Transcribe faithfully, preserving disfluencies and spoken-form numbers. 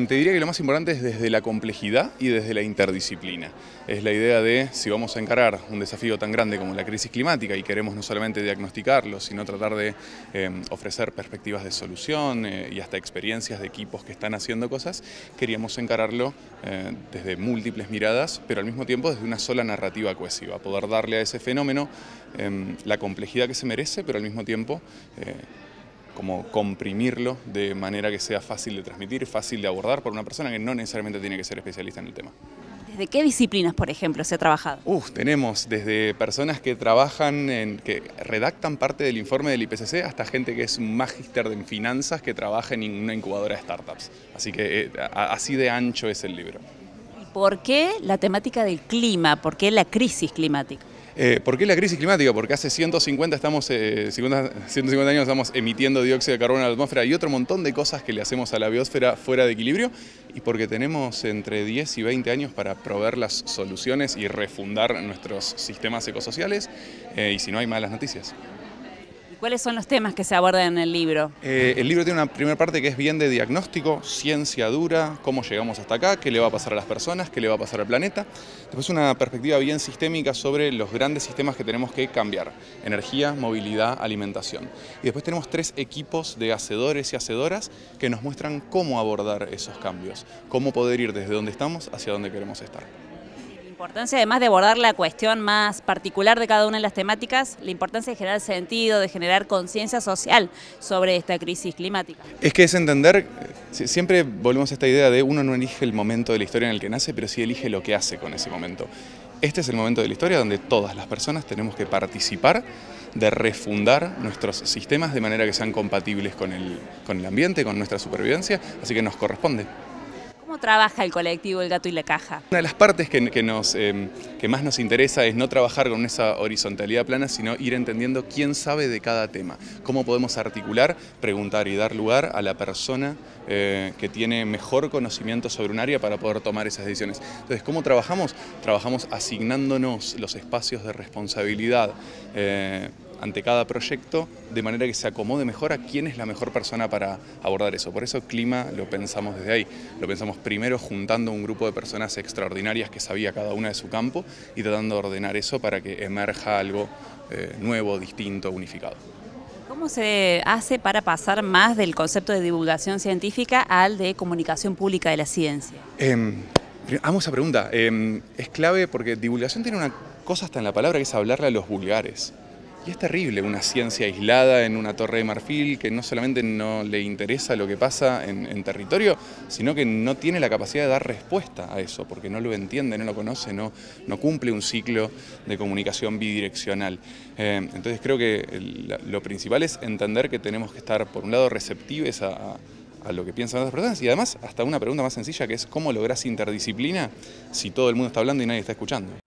Te diría que lo más importante es desde la complejidad y desde la interdisciplina. Es la idea de, si vamos a encarar un desafío tan grande como la crisis climática y queremos no solamente diagnosticarlo, sino tratar de eh, ofrecer perspectivas de solución eh, y hasta experiencias de equipos que están haciendo cosas, queríamos encararlo eh, desde múltiples miradas, pero al mismo tiempo desde una sola narrativa cohesiva, poder darle a ese fenómeno eh, la complejidad que se merece, pero al mismo tiempo eh, como comprimirlo de manera que sea fácil de transmitir, fácil de abordar por una persona que no necesariamente tiene que ser especialista en el tema. ¿Desde qué disciplinas, por ejemplo, se ha trabajado? Uf, tenemos desde personas que trabajan, en, que redactan parte del informe del I P C C, hasta gente que es un magíster en finanzas que trabaja en una incubadora de startups. Así que eh, así de ancho es el libro. ¿Y por qué la temática del clima? ¿Por qué la crisis climática? Eh, ¿Por qué la crisis climática? Porque hace ciento cincuenta, estamos, eh, cincuenta, ciento cincuenta años estamos emitiendo dióxido de carbono a la atmósfera y otro montón de cosas que le hacemos a la biosfera fuera de equilibrio, y porque tenemos entre diez y veinte años para proveer las soluciones y refundar nuestros sistemas ecosociales, eh, y si no hay malas noticias. ¿Cuáles son los temas que se abordan en el libro? Eh, el libro tiene una primera parte que es bien de diagnóstico, ciencia dura, cómo llegamos hasta acá, qué le va a pasar a las personas, qué le va a pasar al planeta. Después una perspectiva bien sistémica sobre los grandes sistemas que tenemos que cambiar: energía, movilidad, alimentación. Y después tenemos tres equipos de hacedores y hacedoras que nos muestran cómo abordar esos cambios, cómo poder ir desde donde estamos hacia donde queremos estar. La importancia, además de abordar la cuestión más particular de cada una de las temáticas, la importancia de generar sentido, de generar conciencia social sobre esta crisis climática. Es que es entender, siempre volvemos a esta idea de uno no elige el momento de la historia en el que nace, pero sí elige lo que hace con ese momento. Este es el momento de la historia donde todas las personas tenemos que participar de refundar nuestros sistemas de manera que sean compatibles con el, con el ambiente, con nuestra supervivencia, así que nos corresponde. ¿Cómo trabaja el colectivo El Gato y la Caja? Una de las partes que, que, nos, eh, que más nos interesa es no trabajar con esa horizontalidad plana, sino ir entendiendo quién sabe de cada tema, cómo podemos articular, preguntar y dar lugar a la persona eh, que tiene mejor conocimiento sobre un área para poder tomar esas decisiones. Entonces, ¿cómo trabajamos? Trabajamos asignándonos los espacios de responsabilidad eh, ante cada proyecto, de manera que se acomode mejor a quién es la mejor persona para abordar eso. Por eso clima lo pensamos desde ahí. Lo pensamos primero juntando un grupo de personas extraordinarias que sabía cada una de su campo y tratando de ordenar eso para que emerja algo eh, nuevo, distinto, unificado. ¿Cómo se hace para pasar más del concepto de divulgación científica al de comunicación pública de la ciencia? Eh, amo esa pregunta. Eh, es clave porque divulgación tiene una cosa hasta en la palabra, que es hablarle a los vulgares. Y es terrible una ciencia aislada en una torre de marfil que no solamente no le interesa lo que pasa en, en territorio, sino que no tiene la capacidad de dar respuesta a eso, porque no lo entiende, no lo conoce, no, no cumple un ciclo de comunicación bidireccional. Eh, entonces creo que el, lo principal es entender que tenemos que estar, por un lado, receptivos a, a lo que piensan otras personas, y además hasta una pregunta más sencilla, que es ¿cómo lográs interdisciplina si todo el mundo está hablando y nadie está escuchando?